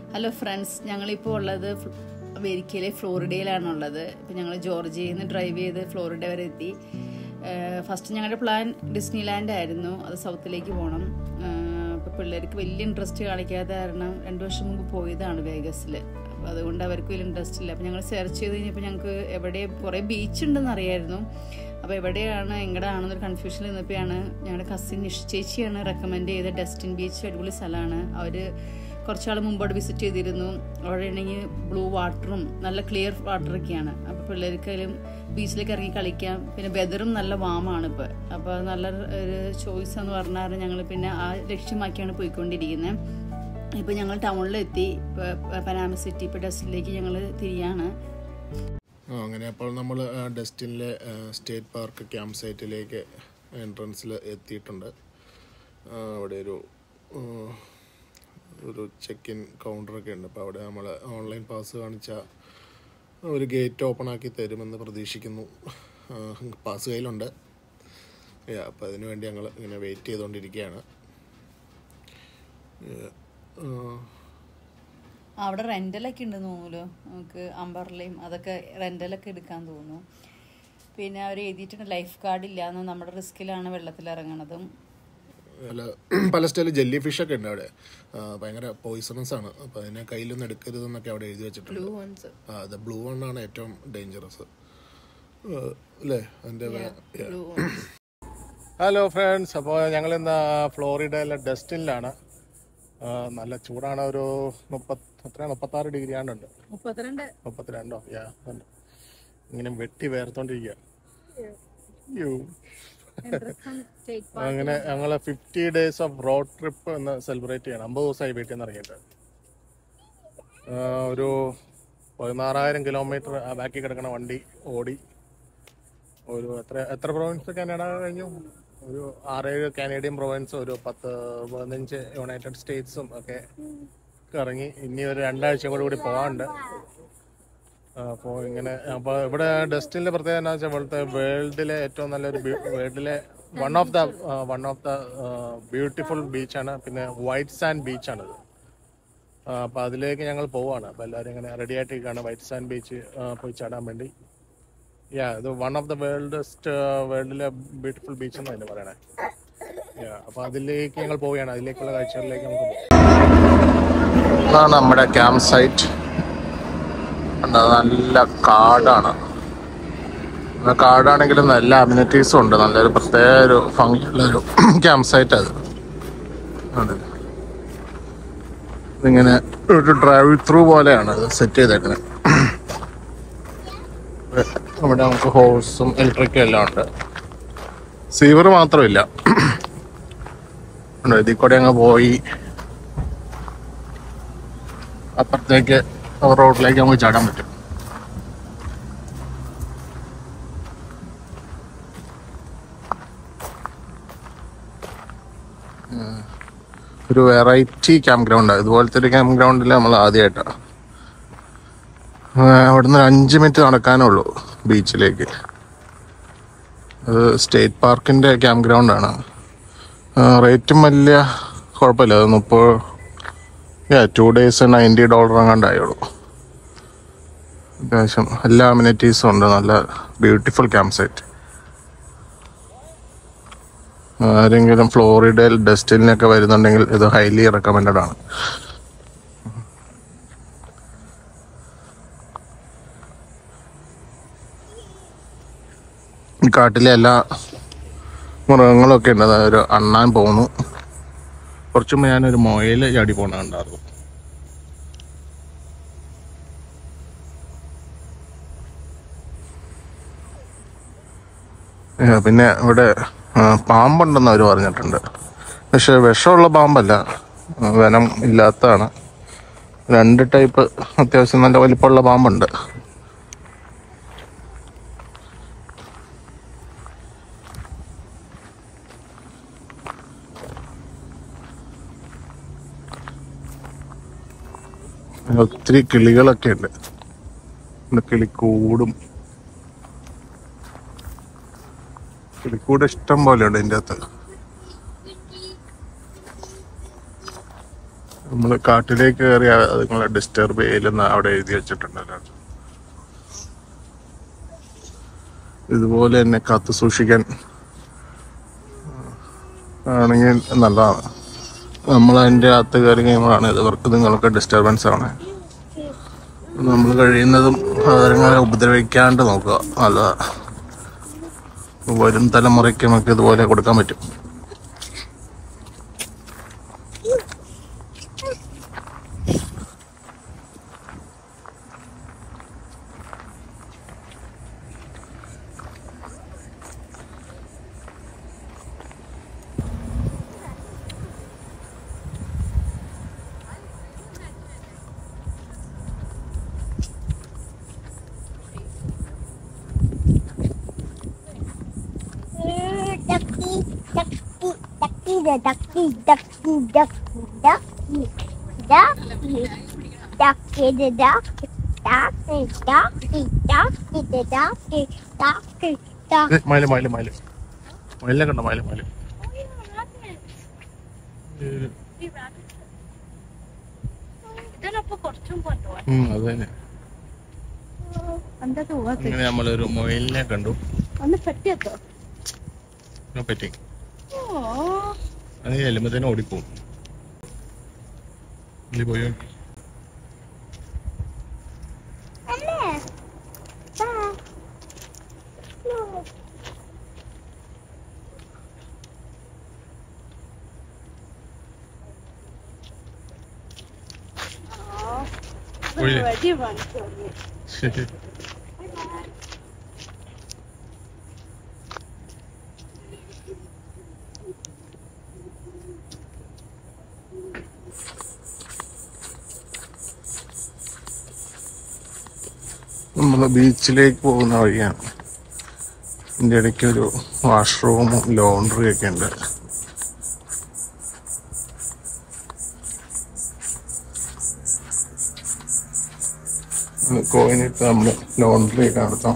Hello friends, ഞങ്ങളിപ്പോൾ ഉള്ളത് അമേരിക്കയിലെ ഫ്ലോറിഡയിലാണുള്ളത്. ഇപ്പോൾ ഞങ്ങൾ ജോർജിയയിൽ നിന്ന് ഡ്രൈവ് ചെയ്ത് ഫ്ലോറിഡ വരെ എത്തി. ഫസ്റ്റ് ഞങ്ങളുടെ പ്ലാൻ ഡിസ്നിലാൻഡ് ആയിരുന്നു, അത് സൗത്തിലേക്ക് പോകണം. അപ്പോൾ പിള്ളേർക്ക് വലിയ ഇൻട്രസ്റ്റ് കാണിക്കാത്ത കാരണം 2 വർഷം മുമ്പ് പോയതാണ് വേഗസിൽ. അപ്പോൾ അതുകൊണ്ട് അവർക്ക് വലിയ ഇൻട്രസ്റ്റ് ഇല്ല. അപ്പോൾ ഞങ്ങൾ സെർച്ച് ചെയ്ത് കഴിഞ്ഞപ്പോൾ ഞങ്ങൾക്ക് എവിടെ കുറേ ബീച്ച് ഉണ്ടെന്ന് അറിയായിരുന്നു. അപ്പോൾ എവിടെയാണ് എങ്ങടാണെന്നൊരു കൺഫ്യൂഷൻ നിന്നപ്പോഴാണ് ഞങ്ങളുടെ കസിൻ നിഷ് ചേച്ചിയാണ് റെക്കമെൻഡ് ചെയ്ത ഡെസ്റ്റിൻ ബീച്ച്. അടിപൊളി സ്ഥലമാണ്. അവർ കുറച്ചാൾ മുമ്പോട്ട് വിസിറ്റ് ചെയ്തിരുന്നു. അവിടെ ആണെങ്കിൽ ബ്ലൂ വാട്ടറും നല്ല ക്ലിയർ വാട്ടറൊക്കെയാണ്. അപ്പോൾ പിള്ളേർക്കായാലും ബീച്ചിലേക്ക് ഇറങ്ങി കളിക്കാം. പിന്നെ വെതറും നല്ല വാമാണ് ഇപ്പോൾ. അപ്പോൾ അത് നല്ല ഒരു ചോയ്സ് എന്ന് പറഞ്ഞാൽ ഞങ്ങൾ പിന്നെ ആ ലക്ഷ്യമാക്കിയാണ് പോയിക്കൊണ്ടിരിക്കുന്നത്. ഇപ്പോൾ ഞങ്ങൾ ടൗണിലെത്തി, പനാമ സിറ്റി. ഇപ്പോൾ ഡെസ്റ്റിനിലേക്ക് ഞങ്ങൾ തിരിയാണ്. അങ്ങനെ അപ്പോൾ നമ്മൾ ഡെസ്റ്റിനിലെ സ്റ്റേറ്റ് പാർക്ക് ക്യാമ്പ് സൈറ്റിലേക്ക് എൻട്രൻസിൽ എത്തിയിട്ടുണ്ട്. അവിടെ ഒരു ചെക്ക് ഇൻ കൗണ്ടറൊക്കെ ഉണ്ട്. അപ്പോൾ അവിടെ നമ്മൾ ഓൺലൈൻ പാസ് കാണിച്ചാൽ ഒരു ഗേറ്റ് ഓപ്പൺ ആക്കി തരുമെന്ന് പ്രതീക്ഷിക്കുന്നു. പാസ് കയ്യിലുണ്ട്. അപ്പോൾ അതിനു വേണ്ടി ഞങ്ങൾ ഇങ്ങനെ വെയിറ്റ് ചെയ്തുകൊണ്ടിരിക്കുകയാണ്. അവിടെ റെൻ്റലൊക്കെ ഉണ്ടെന്ന് തോന്നുമല്ലോ. നമുക്ക് അംബർലയും അതൊക്കെ റെൻ്റലൊക്കെ എടുക്കാൻ തോന്നുന്നു. പിന്നെ അവർ എഴുതിയിട്ടുണ്ട് ലൈഫ് ഗാർഡ് ഇല്ലയെന്ന്. നമ്മുടെ റിസ്കിലാണ് വെള്ളത്തിലിറങ്ങണതും. പല സ്റ്റൈലിൽ ജെല്ലി ഫിഷൊക്കെ ഉണ്ട് അവിടെ. ഭയങ്കര പോയിസണസ് ആണ്. അപ്പോൾ അതിനെ കയ്യിലൊന്നും എടുക്കരുതെന്നൊക്കെ അവിടെ എഴുതി വെച്ചിട്ടുണ്ട്. അത് ബ്ലൂ വണ്ണാണ് ഏറ്റവും ഡേഞ്ചറസ് അല്ലേ? അതിൻ്റെ ഹലോ ഫ്രണ്ട്സ്, അപ്പോൾ ഞങ്ങളിന്ന് ഫ്ലോറിഡയിലെ ഡെസ്റ്റിനിലാണ്. നല്ല ചൂടാണ്. ഒരു 36 ഡിഗ്രി ആണ്ടുണ്ട്. 32 ഇങ്ങനെ വെട്ടി വേർത്തോണ്ടിരിക്കുക. അങ്ങനെ ഞങ്ങൾ 50 ഡേയ്സ് ഓഫ് റോഡ് ട്രിപ്പ് എന്ന് സെലിബ്രേറ്റ് ചെയ്യണം. 50 ദിവസമായി വീട്ടിൽ നിന്ന് ഇറങ്ങിയിട്ട്. ഒരു 16,000 കിലോമീറ്റർ ബാക്കി കിടക്കണ വണ്ടി ഓടി. ഒരു എത്ര പ്രൊവിൻസ് കാനഡ കഴിഞ്ഞു? ഒരു 6-7 കാനേഡിയൻ പ്രൊവിൻസ്, ഒരു 10-15 യുണൈറ്റഡ് സ്റ്റേറ്റ്സും ഒക്കെ ഇറങ്ങി. ഇനി ഒരു 2 ആഴ്ച കൂടി പോകാനുണ്ട്. അപ്പോൾ ഇവിടെ ഡെസ്റ്റിനിലെ പ്രത്യേകത എന്താ വെച്ചാൽ ഇവിടുത്തെ വേൾഡിലെ ഏറ്റവും നല്ലൊരു വേൾഡിലെ വൺ ഓഫ് ദ ബ്യൂട്ടിഫുൾ ബീച്ചാണ്. പിന്നെ വൈറ്റ് സാൻഡ് ബീച്ചാണിത്. അപ്പോൾ അതിലേക്ക് ഞങ്ങൾ പോവാണ്. അപ്പോൾ എല്ലാവരും ഇങ്ങനെ റെഡി ആയിട്ടിരിക്കുകയാണ് വൈറ്റ് സാൻഡ് ബീച്ച് പോയി ചാടാൻ വേണ്ടി. ഇത് വൺ ഓഫ് ദ വേൾഡിലെ ബ്യൂട്ടിഫുൾ ബീച്ച് എന്ന് തന്നെ പറയണേ. അപ്പോൾ അതിലേക്ക് ഞങ്ങൾ പോവുകയാണ്. അതിലേക്കുള്ള കാഴ്ചകളിലേക്ക് നമുക്ക് പോകാം. ഇതാണ് നമ്മുടെ ക്യാമ്പ് സൈറ്റ്. നല്ല കാടാണ്. കാടാണെങ്കിലും നല്ല അമ്യൂണിറ്റീസും ഉണ്ട്. നല്ലൊരു പ്രത്യേക ഒരു ഭംഗിയുള്ളൊരു ക്യാമ്പ് സൈറ്റ് അത്. ഇതിങ്ങനെ ഒരു ഡ്രൈവ് ത്രൂ പോലെയാണ് അത് സെറ്റ് ചെയ്തേക്കുന്നത്. ഇവിടെ നമുക്ക് ഹോഴ്സും ഇലക്ട്രിക്കും എല്ലാം ഉണ്ട്. സീവർ മാത്രമില്ല. ഇതിൽ കൂടെ അങ്ങ് പോയി അപ്പുറത്തേക്ക് റോഡിലേക്ക് നമുക്ക് ചാടാൻ പറ്റും. ഒരു വെറൈറ്റി ക്യാമ്പ് ഗ്രൗണ്ട്. ഇതുപോലത്തെ ഒരു ക്യാമ്പ് ഗ്രൗണ്ടിൽ നമ്മൾ ആദ്യമായിട്ടാണ്. അവിടുന്ന് 5 മിനിറ്റ് നടക്കാനുള്ളൂ ബീച്ചിലേക്ക്. അത് സ്റ്റേറ്റ് പാർക്കിൻ്റെ ക്യാമ്പ് ഗ്രൗണ്ടാണ്. റേറ്റും വലിയ കുഴപ്പമില്ല. അത് 2 ഡേയ്സ് $90 അങ്ങാണ്ടായുള്ളൂ. അത്യാവശ്യം എല്ലാ അമ്യൂണിറ്റീസും ഉണ്ട്. നല്ല ബ്യൂട്ടിഫുൾ ക്യാമ്പ് സൈറ്റ്. ആരെങ്കിലും ഫ്ലോറിഡയിൽ ഡെസ്റ്റിനിലൊക്കെ വരുന്നുണ്ടെങ്കിൽ ഇത് ഹൈലി റെക്കമെൻഡഡ് ആണ്. കാട്ടിലെ എല്ലാ മൃഗങ്ങളൊക്കെ ഉണ്ട്. ഒരു അണ്ണാൻ പോകുന്നു. കുറച്ചു മുമ്പ് ഞാനൊരു മുയൽ ചാടി പോകുന്നുണ്ടായിരുന്നു. പിന്നെ ഇവിടെ പാമ്പുണ്ടെന്ന് അവർ പറഞ്ഞിട്ടുണ്ട്. പക്ഷെ വിഷമുള്ള പാമ്പല്ല, വെനം ഇല്ലാത്തതാണ്. 2 ടൈപ്പ് അത്യാവശ്യം നല്ല വലിപ്പമുള്ള പാമ്പുണ്ട്. ഒത്തിരി കിളികളൊക്കെ ഉണ്ട്. കിളിക്കൂട് ഇഷ്ടം പോലെ ഉണ്ട് ഇതിൻ്റെ അകത്ത്. നമ്മൾ കാട്ടിലേക്ക് കയറി അതുങ്ങളെ ഡിസ്റ്റർബ് ചെയ്യില്ലെന്ന് അവിടെ എഴുതി വെച്ചിട്ടുണ്ടല്ലോ. ഇതുപോലെ തന്നെ കാത്തു സൂക്ഷിക്കാൻ ആണെങ്കിൽ നല്ലതാണ്. നമ്മൾ അതിൻ്റെ അകത്ത് കയറി കഴിയുമ്പോഴാണ് ഇവർക്ക് നിങ്ങൾക്ക് ഡിസ്റ്റർബൻസ് ആണ്. നമ്മൾ കഴിയുന്നതും അതുങ്ങളെ ഉപദ്രവിക്കാണ്ട് നോക്കുക, നല്ലതാണ്. വരും തലമുറയ്ക്ക് നമുക്ക് ഇതുപോലെ കൊടുക്കാൻ പറ്റും. മയിലിനെ കണ്ടോ? മയില് അത് തന്നെ. അങ്ങനെ നമ്മളൊരു മൊയിലിനെ കണ്ടു. പറ്റി അത് ചെല്ലുമ്പത്തേനും ഓടിപ്പോവും. പോയോ? ശരി. നമ്മൾ ബീച്ചിലേക്ക് പോകുന്ന വഴിയാണ്. ഇതിൻ്റെ ഇടയ്ക്ക് ഒരു വാഷ്റൂമും ലോണ്ടറി ഒക്കെ ഉണ്ട്. കോയിനിട്ട് നമ്മൾ ലോണ്ടറി ഒക്കെ നടത്താം.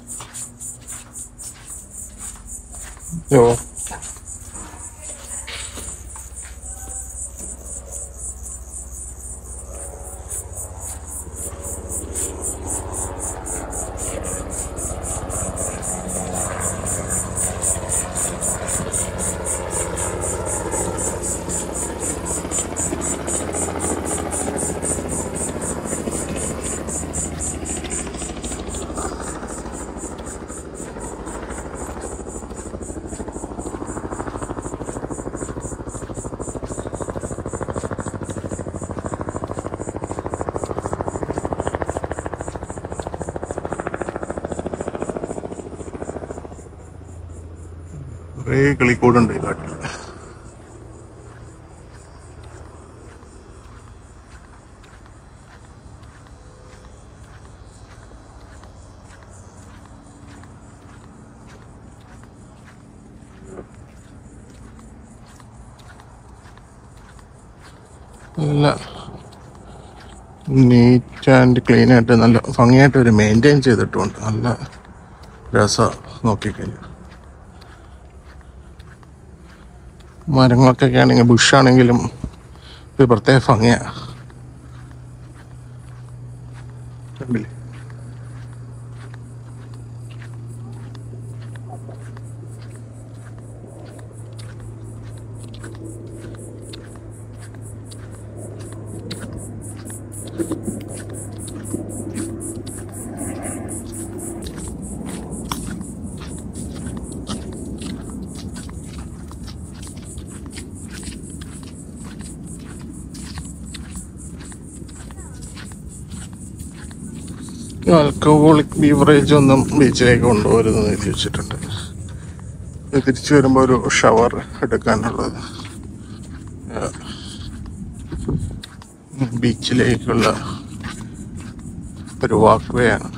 കുറേ കിളിക്കൂടുണ്ട് ഈ കാട്ടിൽ. നല്ല നീറ്റ് ആൻഡ് ക്ലീൻ ആയിട്ട് നല്ല ഭംഗിയായിട്ട് ഒരു മെയിൻറ്റെയിൻ ചെയ്തിട്ടുണ്ട്. നല്ല രസം നോക്കിക്കഴിഞ്ഞു. മരങ്ങളൊക്കെ ആണെങ്കിൽ ബുഷാണെങ്കിലും ഒരു പ്രത്യേക ഭംഗിയാണ്. കണ്ടില്ലേ? ആൽക്കഹോളിക് ബീവറേജ് ഒന്നും ബീച്ചിലേക്ക് കൊണ്ടുപോകരുതെന്ന് എഴുതി വെച്ചിട്ടുണ്ട്. തിരിച്ചു വരുമ്പോൾ ഒരു ഷവർ എടുക്കാനുള്ളത്. ബീച്ചിലേക്കുള്ള ഒരു വാക്ക് വേ ആണ്.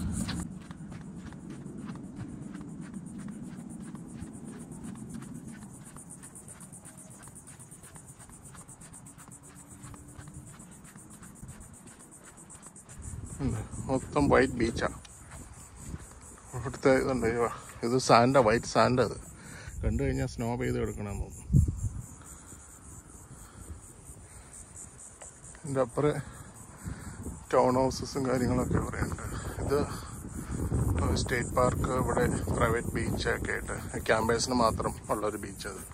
മൊത്തം വൈറ്റ് ബീച്ചാണ് ഇവിടുത്തെ. ഇതുണ്ട്, ഇത് സാൻഡാ, വൈറ്റ് സാൻഡ്. അത് കണ്ടു കഴിഞ്ഞാൽ സ്നോ പെയ്ത് കിടക്കണമെന്ന് തോന്നുന്നു. ഇതിൻ്റെ അപ്പുറം ടൗൺ ഹൗസസും കാര്യങ്ങളൊക്കെ ഇവിടെ ഉണ്ട്. ഇത് സ്റ്റേറ്റ് പാർക്ക്, ഇവിടെ പ്രൈവറ്റ് ബീച്ചൊക്കെ ആയിട്ട് ക്യാമ്പേഴ്സിന് മാത്രം ഉള്ളൊരു ബീച്ച്. അത്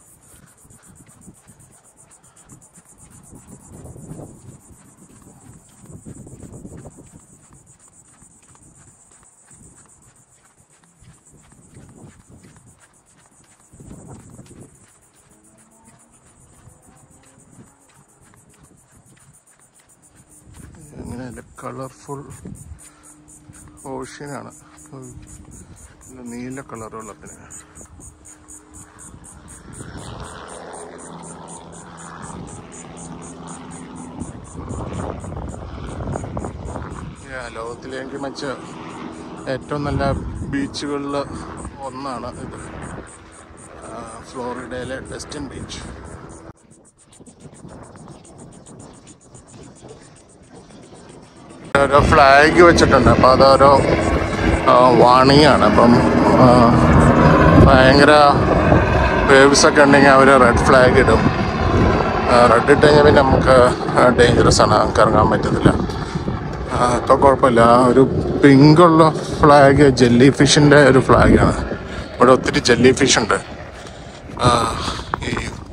അങ്ങനെ കളർഫുൾ ഓഷ്യനാണ്, നീല കളർ വെള്ളത്തിന്. ലോകത്തിലേക്ക് വെച്ച ഏറ്റവും നല്ല ബീച്ചുകളിൽ ഒന്നാണ് ഇത്, ഫ്ലോറിഡയിലെ ഡെസ്റ്റിൻ ബീച്ച്. ഓരോ ഫ്ലാഗ് വെച്ചിട്ടുണ്ട്, അപ്പോൾ അതൊരോ വാണിംഗാണ്. അപ്പം ഭയങ്കര വേവ്സൊക്കെ ഉണ്ടെങ്കിൽ അവർ റെഡ് ഫ്ലാഗ് ഇടും. റെഡ് ഇട്ട് കഴിഞ്ഞാൽ പിന്നെ നമുക്ക് ഡേഞ്ചറസ് ആണ്, നമുക്ക് ഇറങ്ങാൻ പറ്റത്തില്ല. ഇപ്പോൾ കുഴപ്പമില്ല. ഒരു പിങ്കുള്ള ഫ്ലാഗ് ജെല്ലി ഫിഷിൻ്റെ ഒരു ഫ്ലാഗാണ്. ഇവിടെ ഒത്തിരി ജെല്ലി ഫിഷ് ഉണ്ട്. ഈ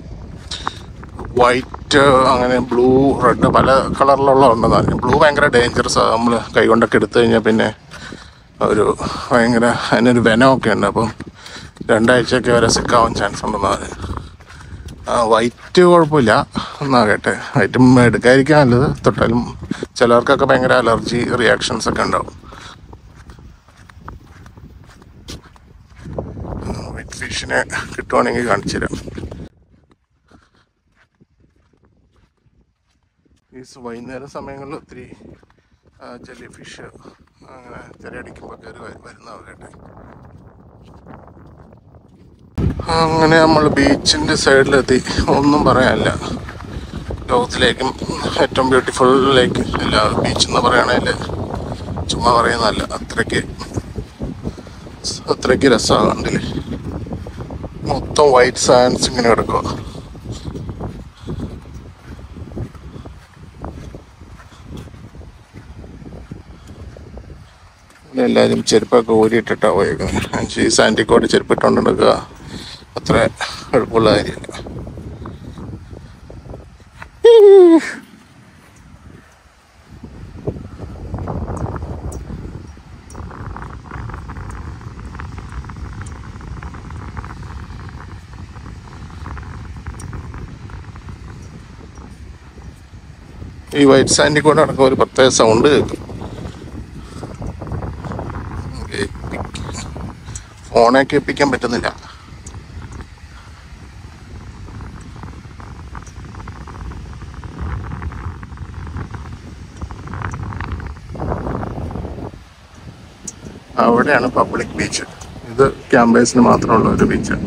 വൈറ്റ്, അങ്ങനെ ബ്ലൂ, റെഡ്, പല കളറിലുള്ള ഉണ്ടെന്ന് പറഞ്ഞു. ബ്ലൂ ഭയങ്കര ഡേഞ്ചറസ് ആണ്, നമ്മൾ കൈകൊണ്ടൊക്കെ എടുത്തു കഴിഞ്ഞാൽ പിന്നെ ഒരു ഭയങ്കര അതിനൊരു വെനമൊക്കെ ഉണ്ട്. അപ്പം 2 ആഴ്ചയൊക്കെ വരെ സിക്കാവാൻ ചാൻസ് ഉണ്ടെന്ന് പറഞ്ഞു. വൈറ്റ് കുഴപ്പമില്ല എന്നാകട്ടെ, വൈറ്റും എടുക്കാതിരിക്കാൻ നല്ലത്. തൊട്ടാലും ചിലർക്കൊക്കെ ഭയങ്കര അലർജി റിയാക്ഷൻസ് ഒക്കെ ഉണ്ടാവും. വൈറ്റ് ഫിഷിനെ കിട്ടുവാണെങ്കിൽ കാണിച്ചു തരാം. ഈ വൈകുന്നേരം സമയങ്ങളിൽ ഒത്തിരി ജെല്ലി ഫിഷ് അങ്ങനെ തിരയടിക്കുമ്പോൾ കയറി വരുന്നവരട്ടെ. അങ്ങനെ നമ്മൾ ബീച്ചിൻ്റെ സൈഡിലെത്തി. ഒന്നും പറയാനില്ല, ലോകത്തിലേക്കും ഏറ്റവും ബ്യൂട്ടിഫുൾ ലേക്ക് അല്ല ബീച്ച് എന്ന് പറയുകയാണെങ്കിൽ ചുമ്മാ പറയുന്നതല്ല, അത്രയ്ക്ക് രസമാണ്. കണ്ടില്ലേ, മൊത്തം വൈറ്റ് സാൻഡ്സ് ഇങ്ങനെ കിടക്കുക. എല്ലാവരും ചെരുപ്പൊക്കെ ഊരിയിട്ടിട്ടാണ് പോയേക്കുന്നത്. ഈ സാൻഡിക്കോട്ട് ചെരുപ്പിട്ടുകൊണ്ട് നടക്കുക അത്ര എളുപ്പമുള്ള കാര്യമില്ല. ഈ വൈറ്റ് സാൻഡിക്കോട്ട് നടക്കുമ്പോൾ ഒരു പ്രത്യേക സൗണ്ട് കേൾക്കും. ഫോണെ കേൾപ്പിക്കാൻ പറ്റുന്നില്ല. അവിടെയാണ് പബ്ലിക് ബീച്ച്. ഇത് ക്യാമ്പേഴ്സിന് മാത്രമുള്ള ഒരു ബീച്ചാണ്.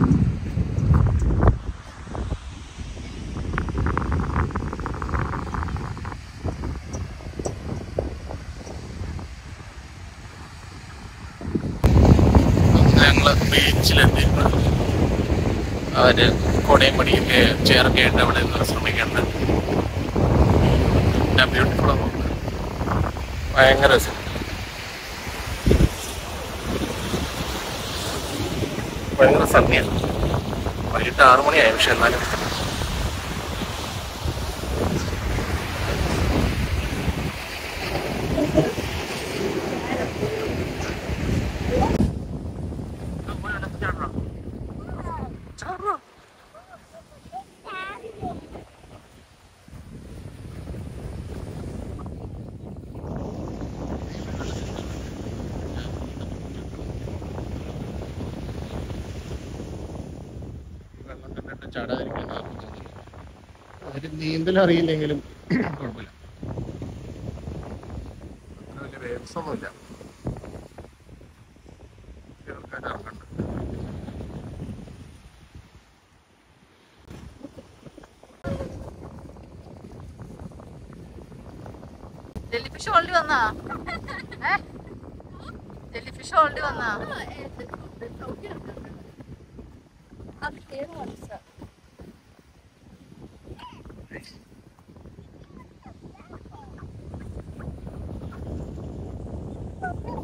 ഞങ്ങൾ ബീച്ചിലെത്തിയിട്ട് അവര് കൊടയും പടിയൊക്കെ ചേർക്കെ ആയിട്ട് അവിടെ നിന്ന് ശ്രമിക്കുന്നുണ്ട്. ബ്യൂട്ടിഫുൾ ആണ്, ഭയങ്കര രസം. ഭയങ്കര സന്ധ്യയാണ്, വൈകിട്ട് 6 മണിയായി. പക്ഷെ എന്നാലും ചാടാതിരിക്കാൻ അതിന് നീന്തൽ അറിയില്ലെങ്കിലും കുഴപ്പമില്ല, അത്ര വലിയ വേവ്സൊന്നുമില്ല. ജെല്ലിഫിഷ് ഓൾറെഡി വന്നാ ജെല്ലിഫിഷ് ഓൾറെഡി വന്നാ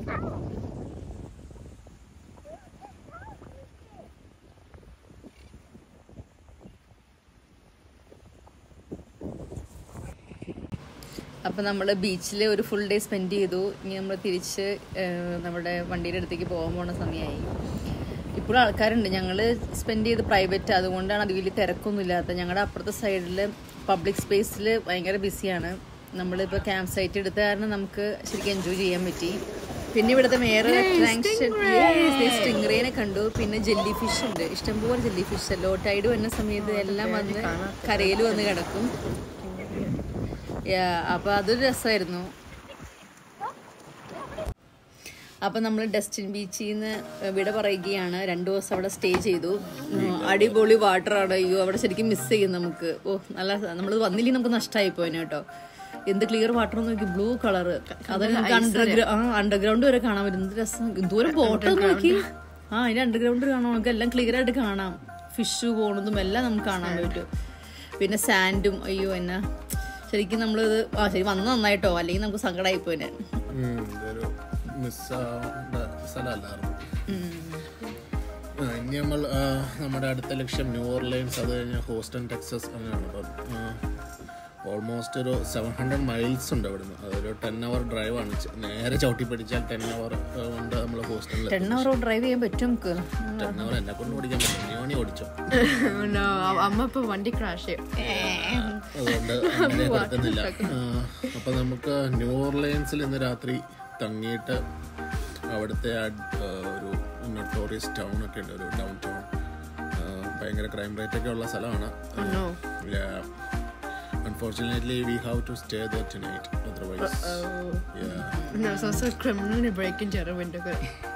അപ്പം നമ്മൾ ബീച്ചിൽ ഒരു ഫുൾ ഡേ സ്പെൻഡ് ചെയ്തു. ഇനി നമ്മൾ തിരിച്ച് നമ്മുടെ വണ്ടിയുടെ അടുത്തേക്ക് പോകാൻ പോണ സമയമായി. ഇപ്പോഴും ആൾക്കാരുണ്ട്. ഞങ്ങൾ സ്പെൻഡ് ചെയ്ത് പ്രൈവറ്റ്, അതുകൊണ്ടാണ് അത് വലിയ തിരക്കൊന്നും ഇല്ലാത്ത. ഞങ്ങളുടെ അപ്പുറത്തെ സൈഡിൽ പബ്ലിക് സ്പേസിൽ ഭയങ്കര ബിസിയാണ്. നമ്മളിപ്പോൾ ക്യാമ്പ് സൈറ്റ് എടുത്ത കാരണം നമുക്ക് ശരിക്കും എൻജോയ് ചെയ്യാൻ പറ്റി. പിന്നെ ഇവിടുത്തെ വേറെ സ്റ്റിംഗ്രേനെ കണ്ടു. പിന്നെ ജെല്ലി ഫിഷ് ഉണ്ട്, ഇഷ്ടംപോലെ ജെല്ലി ഫിഷ്. ലോ ടൈഡ് വരുന്ന സമയത്ത് എല്ലാം വന്ന് കരയിൽ വന്ന് കിടക്കും. അപ്പോൾ അതൊരു രസമായിരുന്നു. അപ്പം നമ്മൾ ഡസ്റ്റിൻ ബീച്ചിൽ നിന്ന് വിട പറയുകയാണ്. 2 ദിവസം അവിടെ സ്റ്റേ ചെയ്തു. അടിപൊളി വാട്ടറാണ്. അയ്യോ, അവിടെ ശരിക്കും മിസ് ചെയ്യും നമുക്ക്. ഓ, നല്ല, നമ്മൾ വന്നില്ലെങ്കിൽ നമുക്ക് നഷ്ടമായി പോയിന് കേട്ടോ. എന്ത് ക്ലിയർ വാട്ടർ നോക്കി, ബ്ലൂ കളറ്. അതൊക്കെ നമുക്ക് അണ്ടർഗ്രൗണ്ട് വരെ കാണാൻ പറ്റും. എന്ത് രസം, എന്തോരം ബോട്ട് നോക്കി. അതിന് അണ്ടർഗ്രൗണ്ട് കാണാം, നമുക്ക് എല്ലാം ക്ലിയർ ആയിട്ട് കാണാം. ഫിഷ് പോണതും എല്ലാം നമുക്ക് കാണാൻ പറ്റും. പിന്നെ സാൻഡും, അയ്യോ എന്നാ ശരിക്കും നമ്മളിത് ശരി വന്ന് നന്നായിട്ടോ, അല്ലെങ്കിൽ നമുക്ക് സങ്കടമായി പോയിന്. ഇനി നമ്മൾ നമ്മുടെ അടുത്ത ലക്ഷ്യം ന്യൂ ഓർലൈൻസ്, അത് കഴിഞ്ഞാൽ ഹൂസ്റ്റൺ ടെക്സസ് അങ്ങനെയാണ്. അപ്പം ഓൾമോസ്റ്റ് ഒരു 700 മൈൽസ് ഉണ്ട് അവിടുന്ന്. അതൊരു 10 hour ഡ്രൈവാണ്. നേരെ ചവിട്ടി പിടിച്ചാൽ 10 hour കൊണ്ട് നമ്മൾ ഹൂസ്റ്റണിൽ. 10 hour ഡ്രൈവ് ചെയ്യാൻ പറ്റും നമുക്ക്. 10 hour എന്നെ കൊണ്ട് ഓടിക്കാൻ പറ്റും. നീ ഓടിച്ചോ. അമ്മ ഇപ്പൊ വണ്ടി ക്രാഷ് ചെയ്യും, അതുകൊണ്ട് അങ്ങനെ പറ്റുന്നില്ല. അപ്പം നമുക്ക് ന്യൂ ഓർലൈൻസിൽ ഇന്ന് രാത്രി തങ്ങിയിട്ട് അവിടുത്തെ ഒരു നൊട്ടോറിയസ് ടൗൺ ഒക്കെ ഉണ്ട്, ഒരു ഡൗൺ ടൗൺ. ഭയങ്കര ക്രൈം റേറ്റ് ഒക്കെ ഉള്ള സ്ഥലമാണ്. Unfortunately, we have to stay there tonight. Otherwise, No, it's also a criminal break in window.